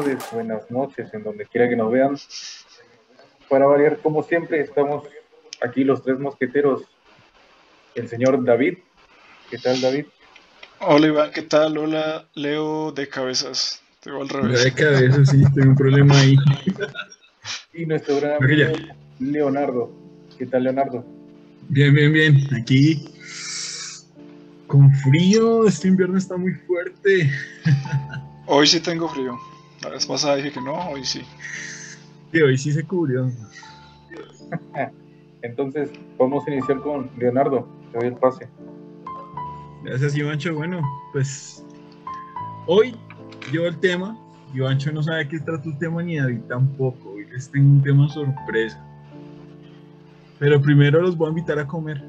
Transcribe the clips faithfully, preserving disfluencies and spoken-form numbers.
tardes, buenas noches, en donde quiera que nos vean. Para variar, como siempre, estamos aquí los tres mosqueteros. El señor David. ¿Qué tal, David? Hola Iván, ¿qué tal? Hola Leo de cabezas. Te voy al revés. De cabeza, sí, tengo un problema ahí. Y nuestro gran Creo que ya. amigo Leonardo. ¿Qué tal, Leonardo? Bien, bien, bien. Aquí con frío, este invierno está muy fuerte. Hoy sí tengo frío. La vez pasada dije que no, hoy sí. Y hoy sí se cubrió. Entonces, vamos a iniciar con Leonardo. Te doy el pase. Gracias, Ivancho. Bueno, pues hoy llevo el tema. Ivancho no sabe qué trata el tema ni David tampoco. Hoy les tengo un tema sorpresa. Pero primero los voy a invitar a comer.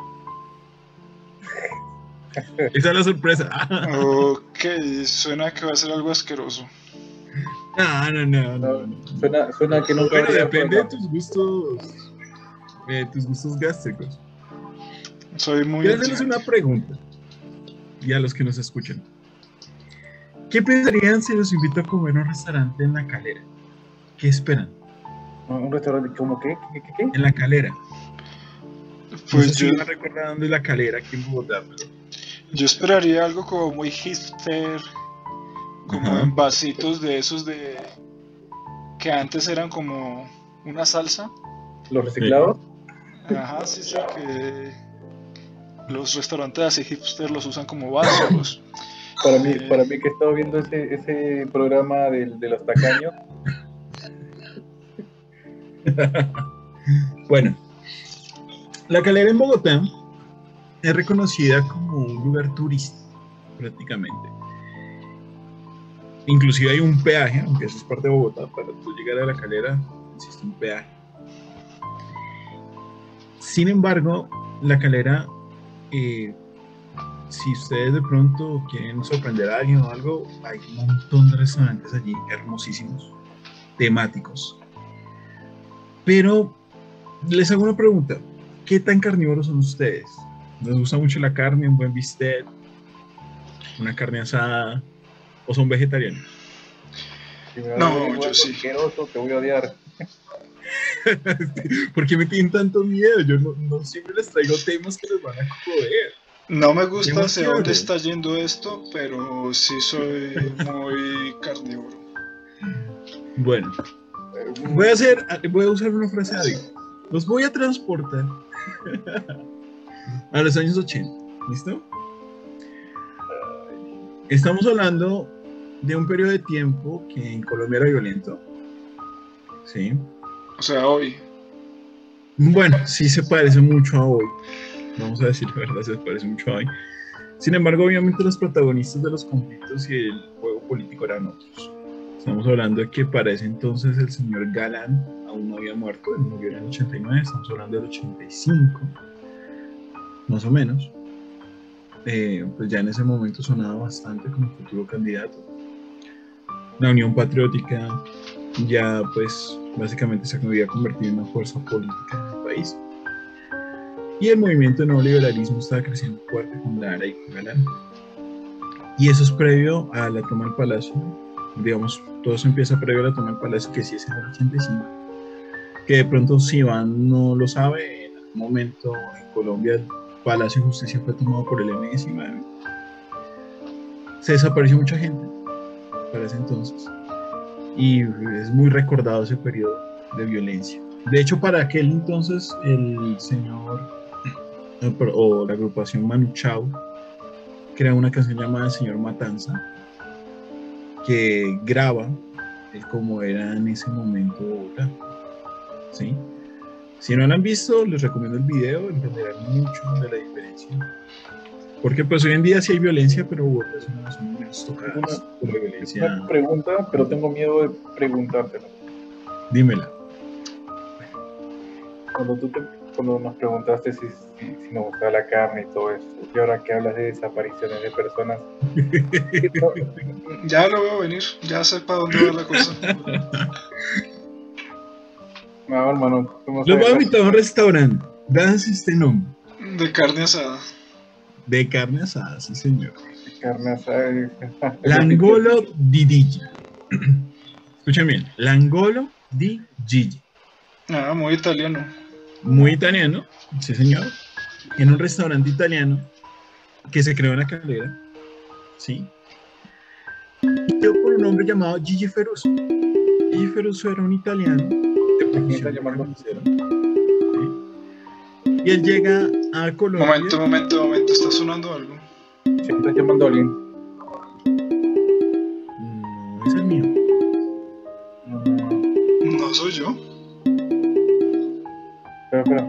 Esa es la sorpresa. Ok, suena que va a ser algo asqueroso. No, no, no, no. no. Suena, suena que nunca Bueno, habría depende de problema. tus gustos, eh, tus gustos gástricos. Soy muy Quiero hacerles exigente. una pregunta. Y a los que nos escuchan. ¿Qué pensarían si los invito a comer a un restaurante en La Calera? ¿Qué esperan? ¿Un restaurante como qué? ¿Qué, qué, qué? En La Calera. Pues no sé yo, si me recuerda dónde es La Calera, aquí en Bogotá. Pero... yo esperaría algo como muy hipster, como Ajá. en vasitos de esos de que antes eran como una salsa. ¿Los reciclados? Ajá, sí, sí, que los restaurantes así hipster los usan como vasos. Para mí, Eh, para mí que he estado viendo ese, ese programa de, de los tacaños. Bueno, La Calera en Bogotá es reconocida como un lugar turístico, prácticamente. Inclusive hay un peaje, aunque eso es parte de Bogotá, para tú llegar a La Calera existe un peaje. Sin embargo, La Calera, eh, si ustedes de pronto quieren sorprender a alguien o algo, hay un montón de restaurantes allí hermosísimos, temáticos. Pero les hago una pregunta, ¿qué tan carnívoros son ustedes? ¿Les gusta mucho la carne, un buen bistec, una carne asada, o son vegetarianos? Si me No, vas a ver yo algo sí. asqueroso, te voy a odiar. ¿Por qué me tienen tanto miedo? Yo no, no siempre les traigo temas que les van a joder. No me gusta Tema hacia dónde claro. está yendo esto, pero sí soy muy carnívoro. Bueno, Eh, voy a hacer, voy a usar una frase de David. Los voy a transportar a los años ochenta. ¿Listo? Estamos hablando de un periodo de tiempo que en Colombia era violento. ¿Sí? O sea, hoy. Bueno, sí se parece mucho a hoy. Vamos a decir la verdad, se parece mucho a hoy. Sin embargo, obviamente los protagonistas de los conflictos y el juego político eran otros. Estamos hablando de que para ese entonces el señor Galán aún no había muerto, él murió en el ochenta y nueve, estamos hablando del ochenta y cinco, más o menos. Eh, pues ya en ese momento sonaba bastante como futuro candidato. La Unión Patriótica ya pues básicamente se había convertido en una fuerza política en el país. Y el movimiento neoliberalismo estaba creciendo fuerte con Lara y con Galán. Y eso es previo a la toma del Palacio. Digamos, todo eso empieza previo a la toma del Palacio, que sí es en el ochenta y cinco. Que de pronto, si Iván no lo sabe, en algún momento en Colombia el Palacio de Justicia fue tomado por el eme diecinueve. Se desapareció mucha gente para ese entonces. Y es muy recordado ese periodo de violencia. De hecho, para aquel entonces, el señor, o la agrupación Manu Chao, crea una canción llamada El Señor Matanza, que graba el cómo era en ese momento Bogotá. ¿Sí? Si no lo han visto, les recomiendo el video, entenderán mucho de la diferencia. Porque pues hoy en día sí hay violencia, pero Bogotá es una de las zonas menos tocadas por la violencia. Una pregunta, pero tengo miedo de preguntártela. Dímela. Cuando tú te, cuando nos preguntaste si, si, si nos gustaba la carne y todo eso, y ahora que hablas de desapariciones de personas, no, Ya lo veo venir, ya sé para dónde va la cosa. no, hermano, tú no Los voy a sabes. invitar a un restaurante. Gracias este nombre. De carne asada. De carne asada, sí señor. Carne asada. L'Angolo di Dilla. Escuchen bien, L'Angolo di Gigi. Ah, muy italiano. Muy italiano, sí señor. En un restaurante italiano que se creó en La Calera, ¿sí? Y quedó por un hombre llamado Gigi Ferruso. Gigi Ferruso era un italiano de profesión carnicero, ¿sí? Y él llega a Colombia. Momento, momento, momento, está sonando algo. Si me estás llamando a alguien. No, ese es mío. Mm, No soy yo. espera, espera.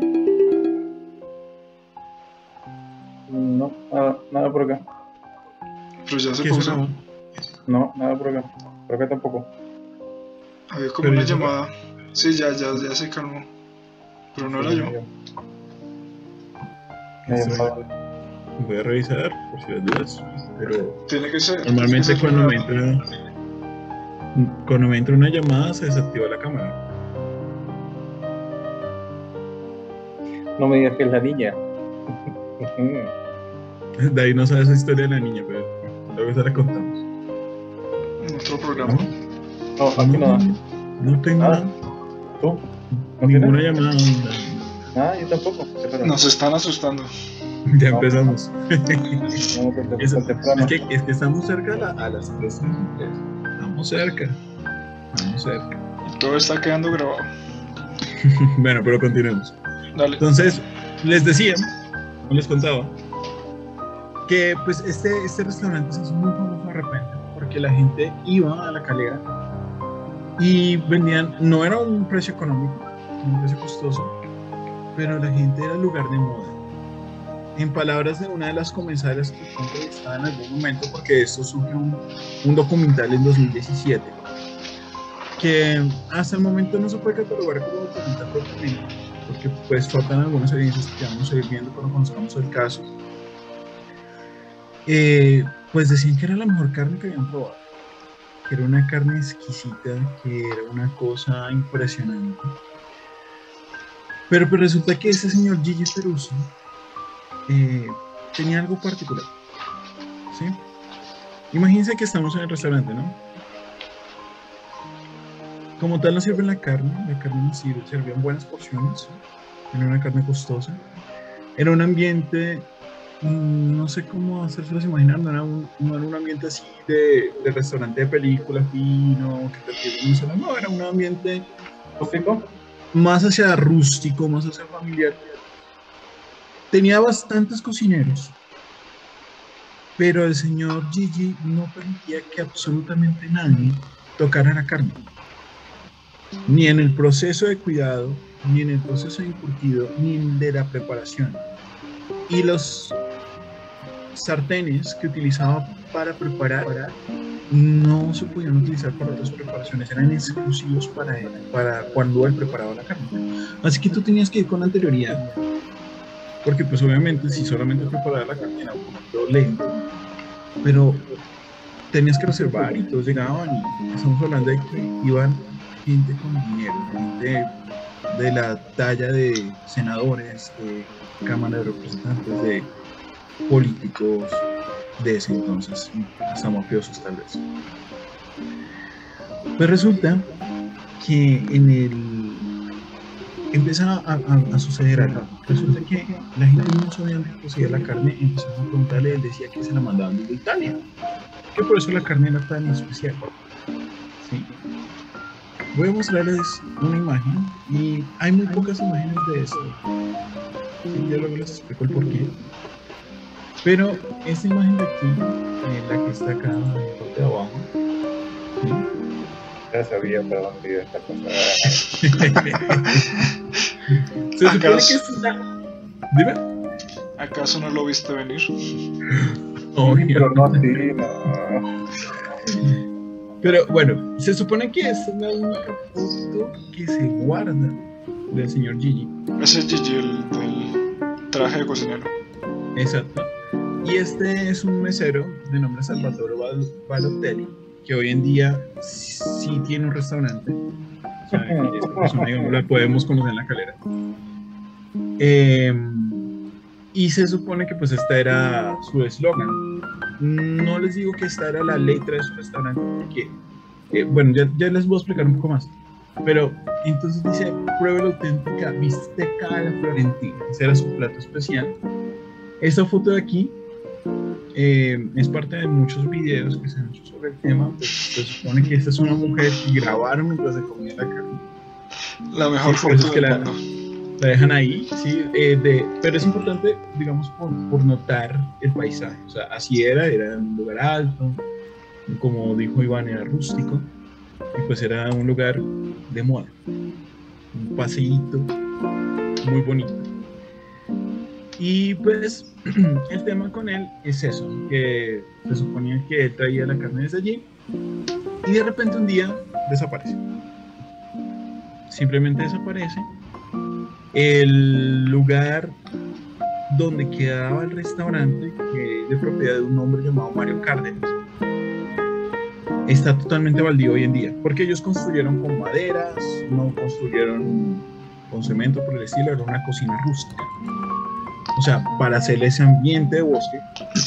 No, nada, nada por acá. Pero ya se ¿Qué pausó. sonaba? No, nada por acá. Por acá tampoco. Había como Pero una ya se llamada. Sí, ya, ya, ya se calmó. Pero no era yo. Me Eso. llamaba. Voy a revisar por si las dudas, pero Tiene que ser. normalmente tiene que ser cuando me una- entra cuando me entra una llamada se desactiva la cámara. No me digas que es la niña. David no sabe esa historia de la niña, pero luego se la contamos. En otro programa. No, aquí no da. No tengo Ah, nada, ¿Tú? ¿No ninguna tienes? llamada. Ah, yo tampoco. Espera. Nos están asustando. Ya No. empezamos. No, tan tem- Eso, tan temprano. es, que, es que estamos cerca a, la- a las tres treinta y tres. Estamos cerca. Estamos cerca. Todo está quedando grabado. Bueno, pero continuemos. Dale. Entonces, les decía, o les contaba, que pues este, este restaurante se hizo muy famoso de repente, porque la gente iba a La Calera y vendían, no era un precio económico, un precio costoso, pero la gente era el lugar de moda. En palabras de una de las comensales que fue entrevistada en algún momento, porque esto surge un, un documental en dos mil diecisiete, que hasta el momento no se puede catalogar como documental propiamente, porque pues faltan algunas evidencias que vamos a ir viendo cuando conozcamos el caso. Eh, pues decían que era la mejor carne que habían probado, que era una carne exquisita, que era una cosa impresionante. Pero pues resulta que ese señor Gigi Ferruso eh, tenía algo particular, ¿sí? Imagínense que estamos en el restaurante, ¿no? Como tal nos sirven la carne, la carne nos sirve, servían buenas porciones, era una carne costosa, era un ambiente, mmm, no sé cómo hacérselos imaginar, no era un, no era un ambiente así de, de restaurante de película fino, que te atienden, no, era un ambiente ¿Rústico? más hacia rústico, más hacia familiar. Tenía bastantes cocineros, pero el señor Gigi no permitía que absolutamente nadie tocara la carne, ni en el proceso de cuidado, ni en el proceso de encurtido, ni en de la preparación. Y los sartenes que utilizaba para preparar no se podían utilizar para otras preparaciones, eran exclusivos para él, para cuando él preparaba la carne. Así que tú tenías que ir con anterioridad, porque pues obviamente si solamente preparaba la carne era un poquito lento, pero tenías que reservar y todos llegaban, y estamos hablando de que iban gente con dinero, gente de la talla de senadores, de Cámara de Representantes, de políticos de ese entonces, hasta mafiosos tal vez. Pues resulta que en el empieza a, a, a suceder algo. Resulta que la gente no sabía dónde poseía la carne, empezaron a preguntarle, él decía que se la mandaban desde Italia, que por eso la carne era tan especial. ¿Sí? Voy a mostrarles una imagen, y hay muy pocas imágenes de esto. Sí, ya luego les explico el porqué. Pero esta imagen de aquí, eh, la que está acá en la parte de abajo, ¿sí? Ya sabía para dónde iba esta cosa. Se supone ¿Acaso? que es una... Dime. ¿Acaso no lo viste venir? Obvio. Pero no así, no. Pero bueno, se supone que esta es la única foto que se guarda del señor Gigi. Ese es Gigi, el del traje de cocinero. Exacto. Y este es un mesero de nombre Salvatore Bal- Balotelli, que hoy en día sí tiene un restaurante. O sea, que esta persona, digamos, la podemos conocer en La Calera. Eh, y se supone que pues esta era su eslogan. No les digo que esta era la letra de su restaurante, porque Eh, bueno, ya, ya les voy a explicar un poco más. Pero entonces dice, pruebe la auténtica bisteca a la florentina. Ese era su plato especial. Esta foto de aquí eh, es parte de muchos videos que se han hecho sobre el tema. Pues, se supone que esta es una mujer que grabaron mientras se comía la carne. La mejor Sí, por eso foto es que del la, mundo. la dejan ahí, sí, eh, de, pero es importante, digamos, por, por notar el paisaje. O sea, así era, era un lugar alto, como dijo Iván, era rústico, y pues era un lugar de moda, un paseíto muy bonito. Y pues el tema con él es eso, que se suponía que él traía la carne desde allí y de repente un día desaparece. Simplemente desaparece. El lugar donde quedaba el restaurante, que es de propiedad de un hombre llamado Mario Cárdenas, está totalmente baldío hoy en día, porque ellos construyeron con maderas, no construyeron con cemento por el estilo, era una cocina rústica. O sea, para hacer ese ambiente de bosque.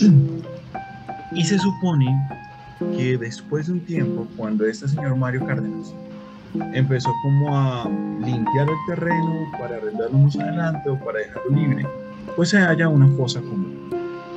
Y se supone que después de un tiempo, cuando este señor Mario Cárdenas empezó como a limpiar el terreno para arrendarlo más adelante o para dejarlo libre, pues se halla una fosa común.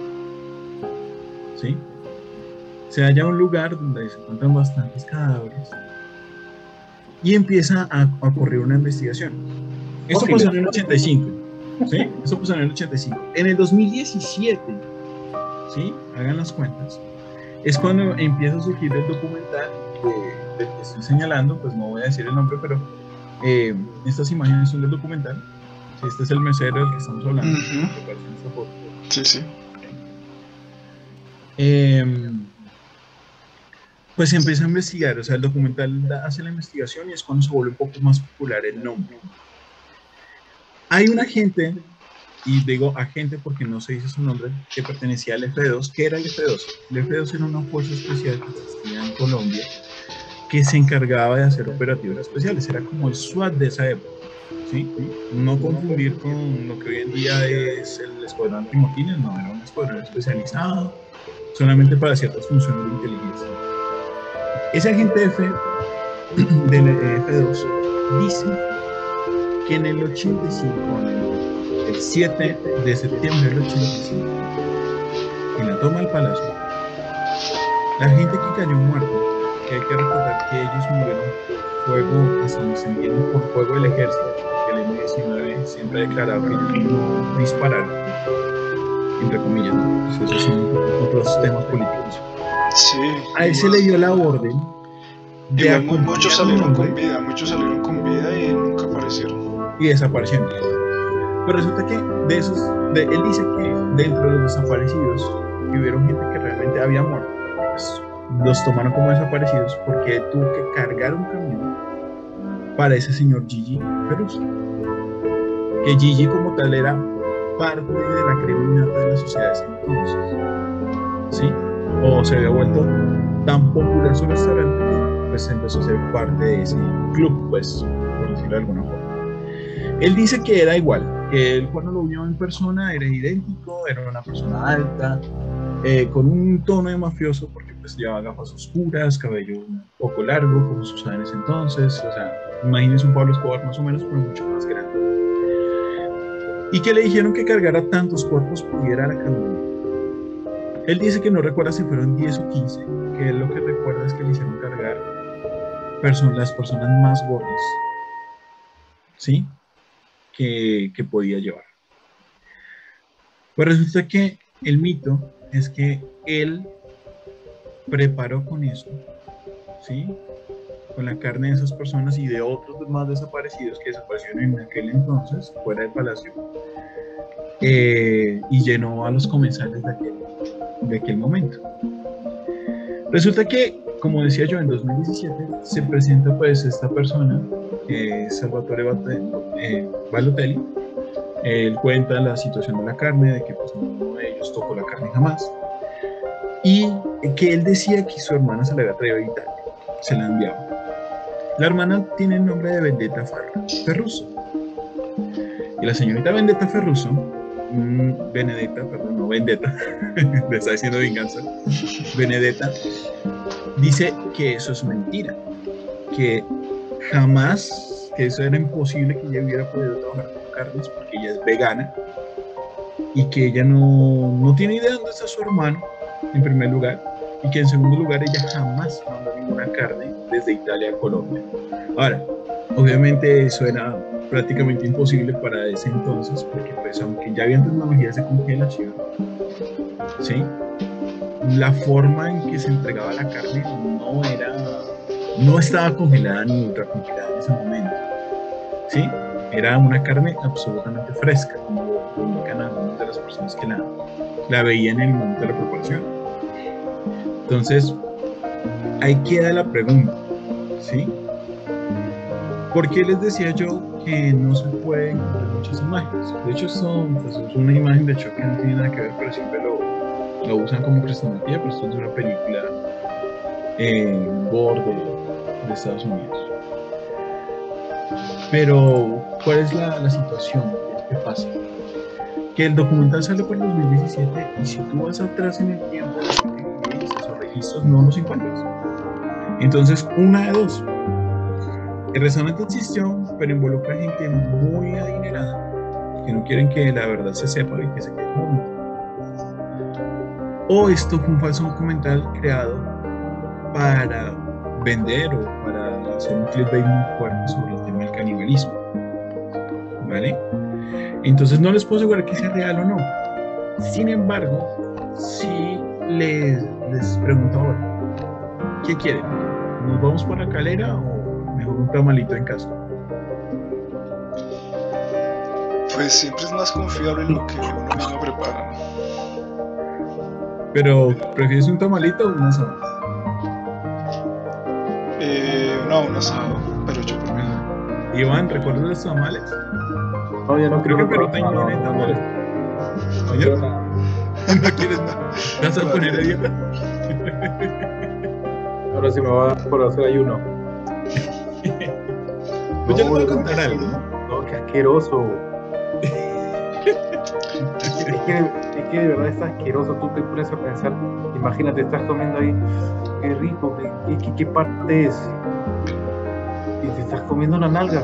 ¿Sí? Se halla un lugar donde se encuentran bastantes cadáveres y empieza a, a ocurrir una investigación. Esto pasó en el ochenta y cinco. ¿Sí? Esto pasó en el ochenta y cinco. En el dos mil diecisiete, ¿sí? Hagan las cuentas, es cuando empieza a surgir el documental de, del que estoy señalando, pues no voy a decir el nombre, pero eh, estas imágenes son del documental. Este es el mesero del que estamos hablando. Uh-huh. Que aparece en esta foto. Sí, sí. Eh, pues se empieza a investigar, o sea, el documental da, hace la investigación y es cuando se vuelve un poco más popular el nombre. Hay un agente, y digo agente porque no se dice su nombre, que pertenecía al F dos. ¿Qué era el F dos? El F dos era una fuerza especial que existía en Colombia que se encargaba de hacer operativos especiales, era como el SWAT de esa época, ¿sí? No confundir con lo que hoy en día es el escuadrón antimotines, no, era un escuadrón especializado solamente para ciertas funciones de inteligencia. Ese agente F del F dos dice que en el ochenta y cinco, el siete de septiembre del ochenta y cinco, en la toma del palacio, la gente que cayó muerta, que hay que recordar que ellos murieron por fuego, hasta donde se entiende, por fuego del ejército, que el eme diecinueve siempre ha declarado que ellos no dispararon, entre comillas, ¿no? Pues esos son otros temas políticos. Sí. A él se le dio la orden de Igual acompañar muchos a un salieron hombre con vida, muchos salieron con vida y nunca aparecieron. y desaparecieron. Pero resulta que de esos, de, él dice que dentro de los desaparecidos que hubieron gente que realmente había muerto, pues, los tomaron como desaparecidos porque él tuvo que cargar un camión para ese señor Gigi Peruso, que Gigi como tal era parte de la criminalidad de la sociedad de ese entonces, ¿sí? O se había vuelto tan popular su restaurante que pues empezó a ser parte de ese club, pues, por decirlo de alguna forma. Él dice que era igual, que él cuando lo vio en persona era idéntico, era una persona alta, eh, con un tono de mafioso, porque pues llevaba gafas oscuras, cabello un poco largo, como se usaba en ese entonces, o sea, imagínense un Pablo Escobar más o menos, pero mucho más grande. Y que le dijeron que cargara tantos cuerpos pudiera la camioneta. Él dice que no recuerda si fueron diez o quince, que él lo que recuerda es que le hicieron cargar person las personas más gordas, ¿sí? Que, que podía llevar. Pues resulta que el mito es que él preparó con eso, ¿sí? Con la carne de esas personas y de otros más desaparecidos que desaparecieron en aquel entonces, fuera del palacio, eh, y llenó a los comensales de aquel, de aquel momento. Resulta que, como decía yo, en dos mil diecisiete se presenta pues esta persona, que es Salvatore eh, Balotelli. Él cuenta la situación de la carne, de que pues ninguno de ellos tocó la carne jamás, y que él decía que su hermana se la había traído a Italia, se la enviaba. La hermana tiene el nombre de Vendetta Ferruso, y la señorita Vendetta Ferruso, mmm, Benedetta, perdón, no Vendetta, le está diciendo venganza, Benedetta, dice que eso es mentira, que jamás, que eso era imposible que ella hubiera podido trabajar con carnes porque ella es vegana y que ella no, no tiene idea de dónde está su hermano, en primer lugar, y que en segundo lugar ella jamás mandó ninguna carne desde Italia a Colombia. Ahora, obviamente eso era prácticamente imposible para ese entonces, porque pues aunque ya había tecnologías de congelación, ¿sí?, la forma en que se entregaba la carne no era, no estaba congelada ni ultra congelada en ese momento, ¿sí? Era una carne absolutamente fresca, como lo indican algunas de las personas que la, la veían en el momento de la preparación. Entonces, ahí queda la pregunta, ¿sí? ¿Por qué les decía yo que no se pueden encontrar muchas imágenes? De hecho, son, pues, es una imagen de hecho que no tiene nada que ver, pero siempre lo, lo usan como cristología, pero esto es una película eh, gore de, de Estados Unidos. Pero, ¿cuál es la, la situación? ¿Qué pasa? Que el documental sale por el dos mil diecisiete y si tú vas atrás en el tiempo, esos registros no los encuentras. Entonces, una de dos. El restaurante existió, pero involucra gente muy adinerada que no quieren que la verdad se sepa y que se quede como. O esto fue un falso documental creado para vender o para hacer un clickbait muy fuerte sobre el tema del canibalismo, ¿vale? Entonces no les puedo asegurar que sea real o no. Sin embargo, si les, les pregunto ahora, ¿qué quieren? ¿Nos vamos por la calera o mejor un tamalito en casa? Pues siempre es más confiable lo que uno mismo prepara. Pero, ¿prefieres un tamalito o un asado? Eh, no, un asado, pero yo por mí. Iván, ¿recuerdas los tamales? No, ya no Creo que quiero Perú también no, tiene no, tamales. no, ¿Oye? quiero nada. ¿No quieres nada? ¿Te vas a poner a dieta? Ahora sí me va por hacer ayuno. Pues yo les voy a No, contar no, algo, ¿no? No, qué asqueroso. Es que, es, que, es que de verdad está asqueroso. Tú te pones a pensar, imagínate, estás comiendo ahí, qué rico, qué, qué, qué parte es. Y te estás comiendo una nalga.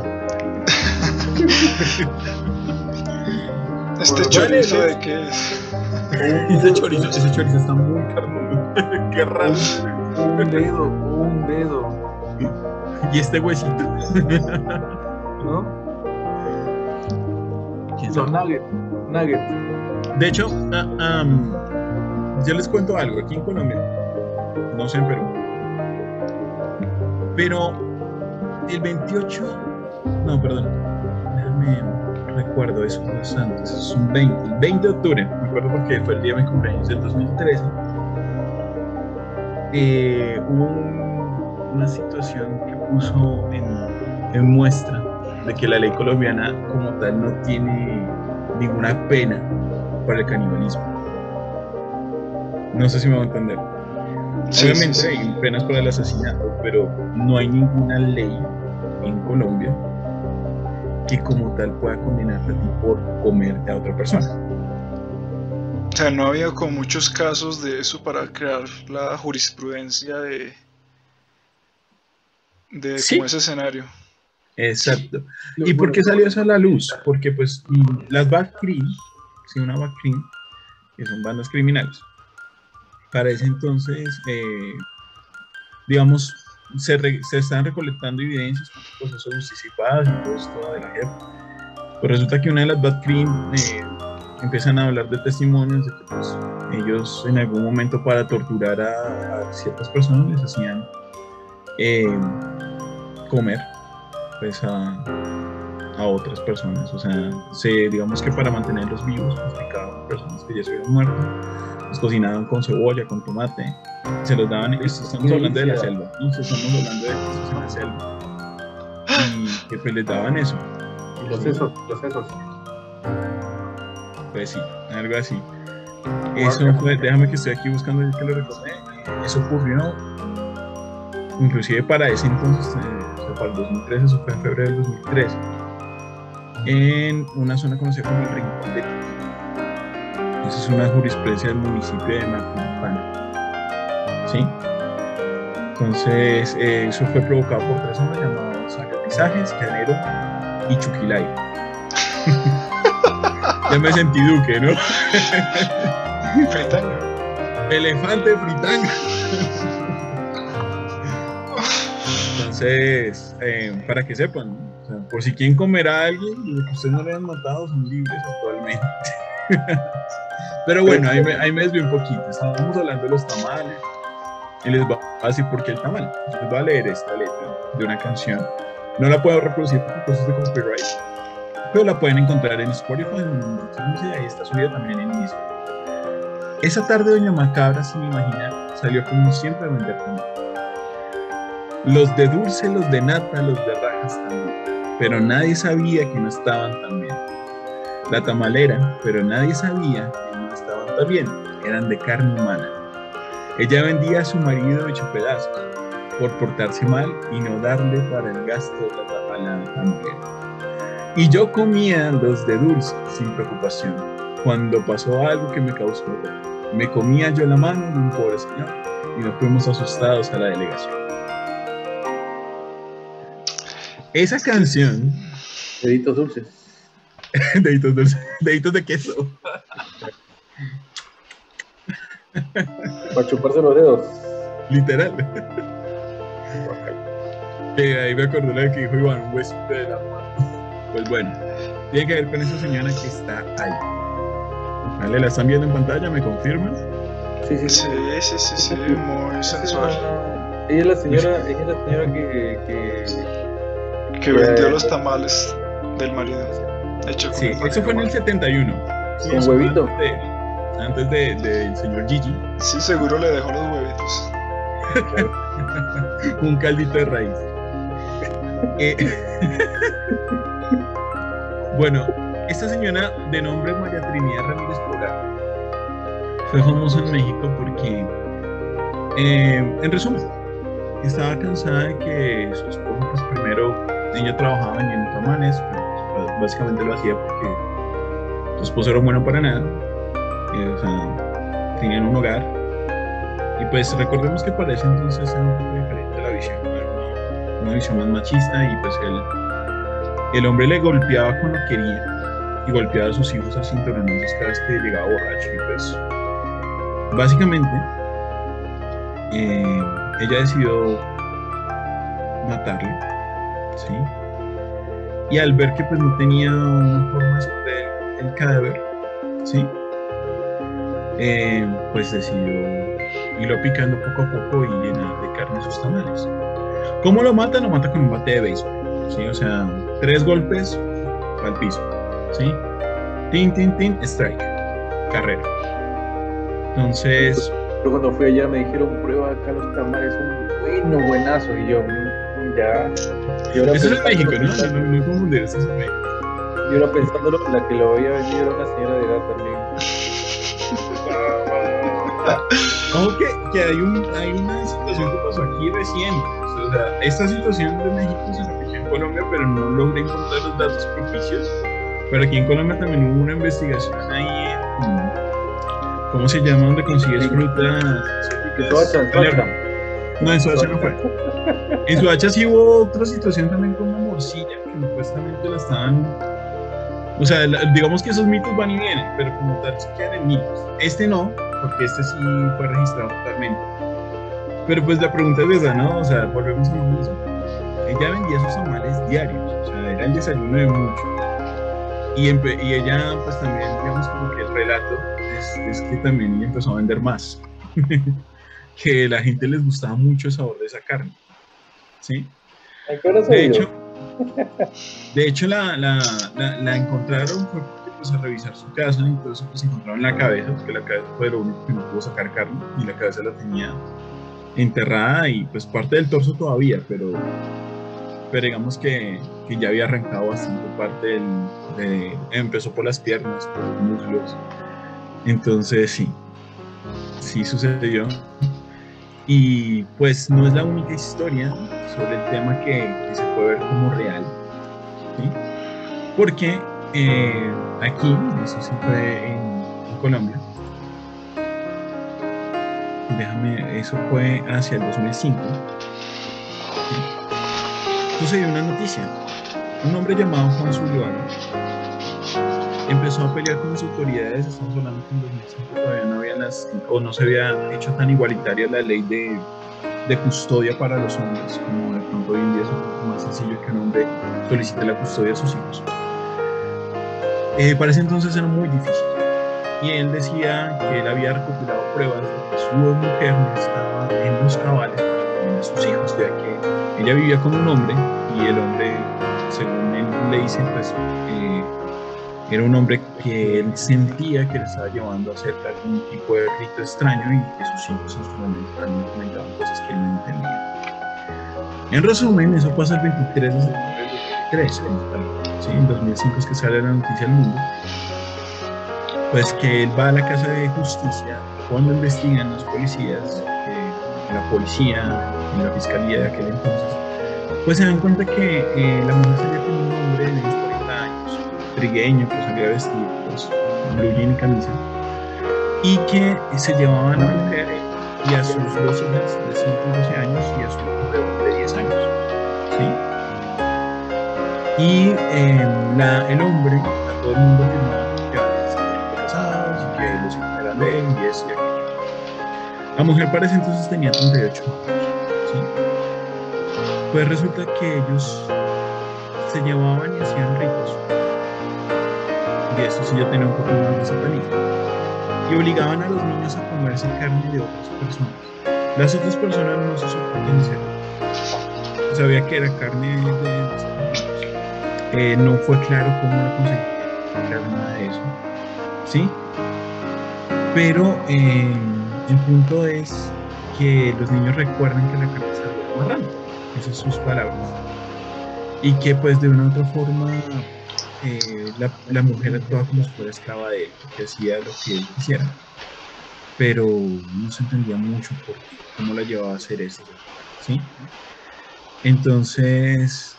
¿Este Bueno, chorizo vale, de qué es? Ese chorizo, ese chorizo está muy carnudo. Qué raro. Un dedo, un dedo, Y este huesito. ¿no? ¿Quién Los sabe? nuggets, nuggets. De hecho, uh, um, yo les cuento algo. Aquí en Colombia, no sé en Perú, pero el veintiocho, no, perdón, déjame recuerdo eso, los santos, es un veinte, el veinte de octubre, me acuerdo porque fue el día de mi cumpleaños del dos mil trece. Eh, hubo un, una situación que puso en, en muestra de que la ley colombiana como tal no tiene ninguna pena por el canibalismo. No sé si me va a entender. Sí, Obviamente sí, sí. hay penas por el asesinato, pero no hay ninguna ley en Colombia que como tal pueda condenarte a ti por comerte a otra persona. O sea, no había como muchos casos de eso para crear la jurisprudencia de, de Sí. como ese escenario. Exacto. ¿Y por qué salió eso a la luz? Porque pues las bad cream, sí, una bad cream, que son bandas criminales, para ese entonces, eh, digamos, se, re, se están recolectando evidencias con el proceso de justicia y paz y todo esto de la J E P. Pues resulta que una de las bad cream eh, empiezan a hablar de testimonios de que pues, ellos en algún momento para torturar a, a ciertas personas les hacían eh, comer pues a, a otras personas, o sea, se, digamos que para mantenerlos vivos pues picaban personas que ya se habían muerto, los cocinaban con cebolla, con tomate, se los daban, estamos hablando de la selva, ¿no? Estamos hablando de cosas en la selva y que pues les daban eso. Y los sesos, los sesos. Pues sí, algo así. Eso fue, déjame que estoy aquí buscando el que lo recordé, eso ocurrió inclusive para ese entonces, eh, para el dos mil trece, eso fue en febrero del dos mil trece, en una zona conocida como el Rincón de Tita. Esa es una jurisprudencia del municipio de Macumpana, ¿sí? Entonces, eh, eso fue provocado por tres hombres llamados Agatizajes, Llanero y Chuquilay. Ya me sentí duque, ¿no? Fritanga. Elefante fritanga. Entonces, eh, para que sepan, ¿no? O sea, por si quieren comer a alguien y que ustedes no le han matado, son libres actualmente. Pero bueno, ahí me, ahí me desvié un poquito. Estábamos hablando de los tamales y les voy a decir por qué el tamal. Les voy a leer esta letra de una canción. No la puedo reproducir por cosas de copyright, pero la pueden encontrar en Spotify, y ahí está subida también en Instagram. Esa tarde doña Macabra, sin imaginar, salió como siempre a vender tamal. Los de dulce, los de nata, los de rajas también, pero nadie sabía que no estaban tan bien. La tamalera, pero nadie sabía que no estaban tan bien, eran de carne humana. Ella vendía a su marido hecho pedazos por portarse mal y no darle para el gasto de la tamalada tamalera. Y yo comía los de dulce sin preocupación. Cuando pasó algo que me causó dolor, me comía yo la mano de un pobre señor y nos fuimos asustados a la delegación. Esa canción... Deditos dulces. Deditos dulces. Deditos de queso. Para chuparse los dedos. Literal. Eh, ahí me acordé lo que dijo Iván, un hueso de la mano. Pues bueno, tiene que ver con esa señora que está ahí. ¿Vale? ¿La están viendo en pantalla? ¿Me confirman? Sí, sí, Sí, sí, sí, sí, muy sensual. Ella es la señora, ella es la señora que, que, Que vendió los tamales del marido. Hecho con Sí, el marido eso fue en el humano. setenta y uno. Sí, Con eso fue huevito. Antes de, antes de, del señor Gigi. Sí, seguro le dejó los huevitos. Un caldito de raíz. Eh, bueno, esta señora de nombre María Trinidad Ramírez Poblano fue famosa en México porque, eh, en resumen, estaba cansada de que su esposo, pues primero, ella trabajaba vendiendo tamales, pero pues, básicamente lo hacía porque su esposo era bueno para nada, eh, o sea, tenían un hogar, y pues recordemos que para ese entonces era un poco diferente la visión, era una, una visión más machista, y pues el, el hombre le golpeaba cuando quería, y golpeaba a sus hijos a cinturonazos cada vez que llegaba borracho, y pues básicamente eh, ella decidió matarle, ¿sí? Y al ver que pues no tenía una forma de esconder el cadáver, ¿sí? Eh, pues decidió irlo picando poco a poco y llenar de carne sus tamales. ¿Cómo lo mata? Lo mata con un bate de béisbol, ¿sí? O sea, tres golpes al piso, ¿sí? Tin, tin, tin, strike, carrera. Entonces... Yo cuando fui allá me dijeron, prueba acá los tamales, son bueno, buenazo, y yo, mm, ya. Y ahora eso es en México, pensándolo, ¿no? No, no, no confundir, eso es en México. Y ahora pensándolo, la que lo había vendido era una señora de edad también. Ojo que, que hay, un, hay una situación que pasó aquí reciente. O sea, esta situación de México se repitió en Colombia, pero no logré encontrar los datos propicios. Pero aquí en Colombia también hubo una investigación ahí en, ¿cómo se llama? Donde consigues frutas. En Soacha, en Soacha. No, en Soacha no fue. En Soacha sí hubo otra situación también con una morcilla que supuestamente la estaban... O sea, la, digamos que esos mitos van y vienen, pero como tal se quedan en mitos. Este no, porque este sí fue registrado totalmente. Pero pues la pregunta es esa, ¿no? O sea, volvemos a lo mismo. Ella vendía sus tamales diarios, o sea, era el desayuno de muchos. Y, empe- y ella, pues también, digamos como que el relato es, es que también ella empezó a vender más. Que a la gente les gustaba mucho el sabor de esa carne, ¿sí? ¿A qué hora se De dio? hecho, de hecho la, la, la, la encontraron fue porque, pues, a revisar su casa, entonces pues encontraron la cabeza, porque la cabeza fue lo único que no pudo sacar carne, y la cabeza la tenía enterrada y pues parte del torso todavía, pero, pero digamos que, que ya había arrancado bastante parte del, de, empezó por las piernas, por los muslos, entonces sí, sí sucedió. Y pues no es la única historia sobre el tema que, que se puede ver como real, ¿sí? Porque eh, aquí, eso sí fue en, en Colombia, déjame, eso fue hacia el dos mil cinco, sucedió una noticia. Un hombre llamado Juan Zuluaga empezó a pelear con las autoridades. Estamos hablando que en dos mil cinco todavía no había las, o no se había hecho tan igualitaria la ley de, de custodia para los hombres, como de pronto hoy en día es un poco más sencillo que un hombre solicite la custodia de sus hijos. Eh, para ese entonces era muy difícil. Y él decía que él había recopilado pruebas de que su mujer no estaba en los cabales para tener a sus hijos, ya que ella vivía con un hombre y el hombre, según él le dice, pues eh, era un hombre que él sentía que le estaba llevando a hacer algún tipo de rito extraño y que sus hijos en su momento también comentaban cosas que él no entendía. En resumen, eso pasa el veintitrés de septiembre del dos mil trece, ¿sí? En dos mil cinco es que sale la noticia al mundo. Pues que él va a la casa de justicia. Cuando investigan los policías, eh, la policía y la fiscalía de aquel entonces, pues se dan cuenta que eh, la mujer salía con un hombre de unos cuarenta años, trigueño, que salía vestido, pues, blue jean y camisa, y que se llevaban a la mujer y a sus dos hijas de cinco y doce años y a su hijo de diez años, ¿sí? Y eh, la, el hombre, a todo el mundo afirmaba y que los hijos eran de él y eso y aquello. La mujer para ese entonces tenía treinta y ocho años, ¿sí? Pues resulta que ellos se llevaban y hacían ritos, y eso sí ya tenía un poco más de satanismo, y obligaban a los niños a comerse carne de otras personas. Las otras personas no se supo quién era, sabía que era carne de, de satanistas. Eh, no fue claro cómo lo conseguían, no fue claro nada de eso, ¿sí? Pero eh, el punto es que los niños recuerden que la carne se había amarrando, esas son sus palabras, y que pues de una u otra forma eh, la, la mujer actuaba como si fuera esclava de él, que hacía lo que él quisiera, pero no se entendía mucho por qué, cómo la llevaba a hacer eso, ¿sí? Entonces,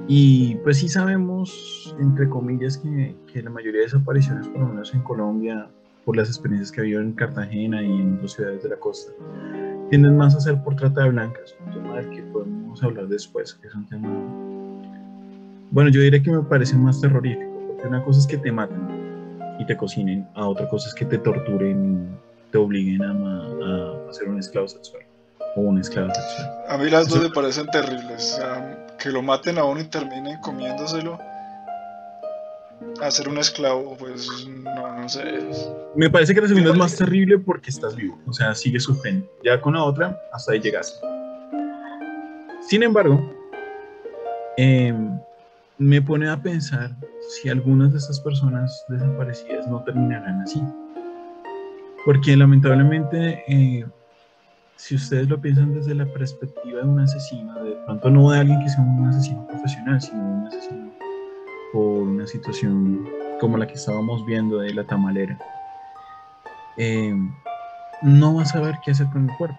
Y pues sí sabemos, entre comillas, que, que la mayoría de desapariciones, por lo menos en Colombia, por las experiencias que ha habido en Cartagena y en otras ciudades de la costa, tienden más a ser por trata de blancas, un tema del que podemos hablar después, que es un tema, bueno, yo diría que me parece más terrorífico, porque una cosa es que te maten y te cocinen, a otra cosa es que te torturen y te obliguen a, a, a ser un esclavo sexual o una esclava sexual. A mí las Eso, dos me parecen terribles. O sea, que lo maten a uno y terminen comiéndoselo. Hacer un esclavo, pues no, no sé. me parece que la segunda es más terrible porque estás vivo, o sea, sigues sufriendo. Ya con la otra, hasta ahí llegaste. Sin embargo, eh, me pone a pensar si algunas de estas personas desaparecidas no terminarán así. Porque lamentablemente, eh, si ustedes lo piensan desde la perspectiva de un asesino, de pronto no de alguien que sea un asesino profesional, sino un asesino por una situación como la que estábamos viendo de la tamalera, eh, no va a saber qué hacer con el cuerpo.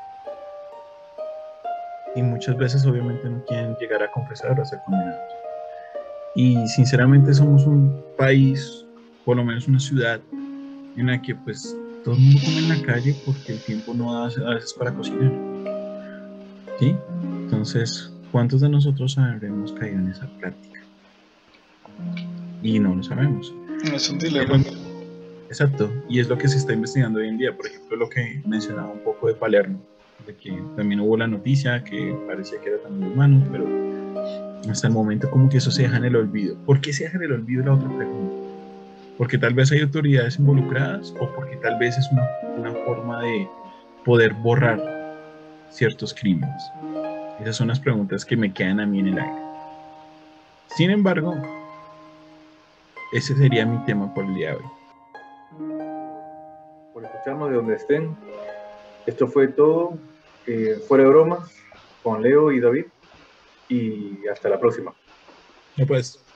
Y muchas veces obviamente no quieren llegar a confesar o a ser condenados. Y sinceramente somos un país, por lo menos una ciudad, en la que pues todo el mundo come en la calle porque el tiempo no da a veces para cocinar. ¿Sí? Entonces, ¿cuántos de nosotros habremos caído en esa práctica? Y no lo sabemos. Es un dilema. Exacto, y es lo que se está investigando hoy en día. Por ejemplo, lo que mencionaba un poco de Palermo, de que también hubo la noticia que parecía que era también humano, pero hasta el momento como que eso se deja en el olvido. ¿Por qué se deja en el olvido? La otra pregunta. Porque tal vez hay autoridades involucradas o porque tal vez es una, una forma de poder borrar ciertos crímenes. Esas son las preguntas que me quedan a mí en el aire. Sin embargo, ese sería mi tema por el día de hoy. Por escucharnos de donde estén. Esto fue todo. Eh, fuera de bromas, con Leo y David. Y hasta la próxima. Ya pues.